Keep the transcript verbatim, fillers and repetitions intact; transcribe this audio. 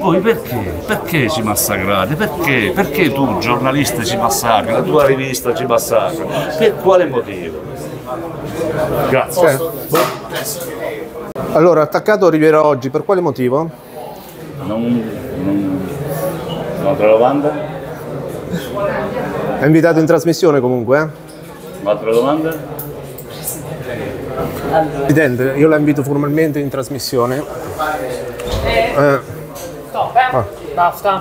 Voi perché? Perché ci massacrate? Perché? Perché tu, giornalista, ci massacri? La tua rivista ci massacra? Per quale motivo? Grazie. Allora, attaccato Riviera Oggi, per quale motivo? Non, non... Un'altra domanda? È invitato in trasmissione comunque, eh? Un'altra domanda? Presidente, io la invito formalmente in trasmissione. Eh. Stop, eh? Ah. Basta.